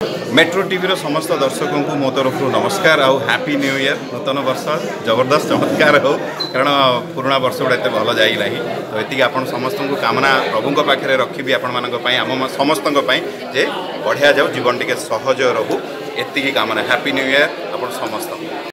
Metro TV समस्त दर्शकों को मो तरफ नमस्कार आउ हैप्पी न्यू ईयर नूतन वर्ष जबरदस्त चमत्कार हो कारण पुराणा वर्ष गुड़ा एत भल जाइना तो ये आप समस्त को कामना प्रभु पाखे रखी आम समस्त जे बढ़िया जाऊ जीवन टी सहज रहू एति कामना हैप्पी न्यू ईयर आप समस्त।